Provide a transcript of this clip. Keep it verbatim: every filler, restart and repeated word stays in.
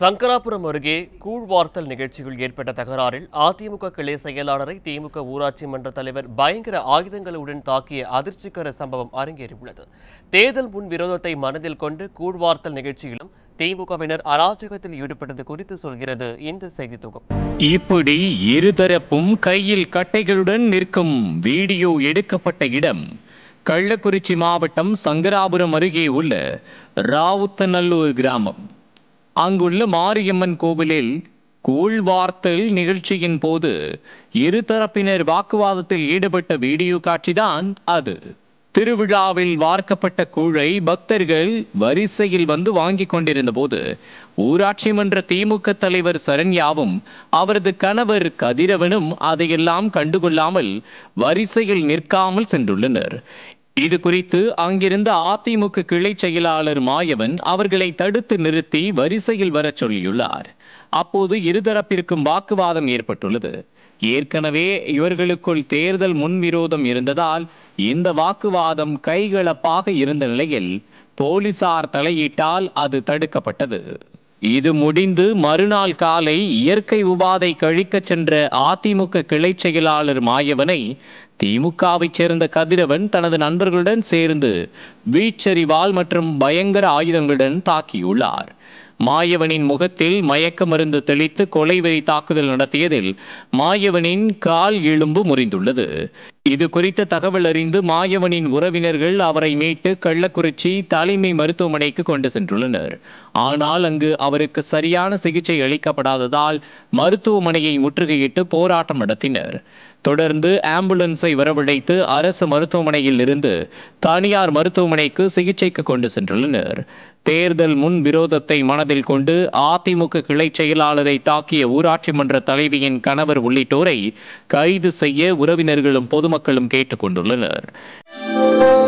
சங்கராபுரம் அருகே கூழ்வார்த்தல் நிகழ்ச்சியில் ஏற்பட்ட தகராறில் அதிமுக கிளை செயலாளரை திமுக ஊராட்சி மன்ற தலைவர் பயங்கர ஆயுதங்களுடன் தாக்கிய அதிர்ச்சிகர சம்பவம் அரங்கேறியுள்ளது. தேர்தல் முன் விரோதத்தை மனதில் கொண்டு கூழ்வார்த்தல் நிகழ்ச்சியிலும் திமுகவினர் அராஜகத்தில் ஈடுபட்டது குறித்து சொல்கிறது இந்த செய்தி தொகுப்பு. இப்படி இருதரப்பும் கையில் கட்டைகளுடன் நிற்கும் வீடியோ எடுக்கப்பட்ட இடம் கள்ளக்குறிச்சி மாவட்டம் சங்கராபுரம் அருகே உள்ள ராவுத்தநல்லூர் கிராமம். அங்குள்ள மாரியம்மன் கோவிலில் கூழ்வார்த்தல் நிகழ்ச்சியின் போது இருதரப்பினர் வாக்குவாதத்தில் ஈடுபட்ட வீடியோ காட்சிதான் அது. திருவிழாவில் வார்க்கப்பட்ட கூழை பக்தர்கள் வரிசையில் வந்து வாங்கி கொண்டிருந்த போது ஊராட்சி மன்ற திமுக தலைவர் சரண்யாவும் அவரது கணவர் கதிரவனும் அதையெல்லாம் கண்டுகொள்ளாமல் வரிசையில் நிற்காமல் சென்றுள்ளனர். இது குறித்து அங்கிருந்த அதிமுக கிளை செயலாளர் மாயவன் அவர்களை தடுத்து நிறுத்தி வரிசையில் வர சொல்லியுள்ளார். அப்போது இருதரப்பிற்கும் வாக்குவாதம் ஏற்பட்டுள்ளது. ஏற்கனவே இவர்களுக்குள் தேர்தல் முன்விரோதம் இருந்ததால் இந்த வாக்குவாதம் கைகலப்பாக இருந்த நிலையில் போலீசார் தலையிட்டால் அது தடுக்கப்பட்டது. இது முடிந்து மறுநாள் காலை இயற்கை உபாதை கழிக்க சென்ற அதிமுக கிளை செயலாளர் மாயவனை திமுகவை சேர்ந்த கதிரவன் தனது நண்பர்களுடன் சேர்ந்து வீச்சரிவாள் மற்றும் பயங்கர ஆயுதங்களுடன் தாக்கியுள்ளார். மாயவனின் முகத்தில் மயக்க மருந்து தெளித்து கொலைவெறி தாக்குதல் நடத்தியதில் மாயவனின் கால் எலும்பு முறிந்துள்ளது. இது குறித்த தகவல் அறிந்து மாயவனின் உறவினர்கள் அவரை மீட்டு கள்ளக்குறிச்சி தலைமை மருத்துவமனைக்கு கொண்டு சென்றுள்ளனர். ஆனால் அங்கு அவருக்கு சரியான சிகிச்சை அளிக்கப்படாததால் மருத்துவமனையை முற்றுகையிட்டு போராட்டம் நடத்தினர். தொடர்ந்து ஆம்புலன்ஸை வரவழைத்து அரசு மருத்துவமனையில் இருந்து தனியார் மருத்துவமனைக்கு சிகிச்சைக்கு கொண்டு சென்றுள்ளனர். தேர்தல் முன் விரோதத்தை மனதில் கொண்டு அதிமுக கிளை செயலாளரை தாக்கிய ஊராட்சி மன்ற தலைவியின் கணவர் உள்ளிட்டோரை கைது செய்ய உறவினர்களும் பொதுமக்களும் கேட்டுக் கொண்டுள்ளனர்.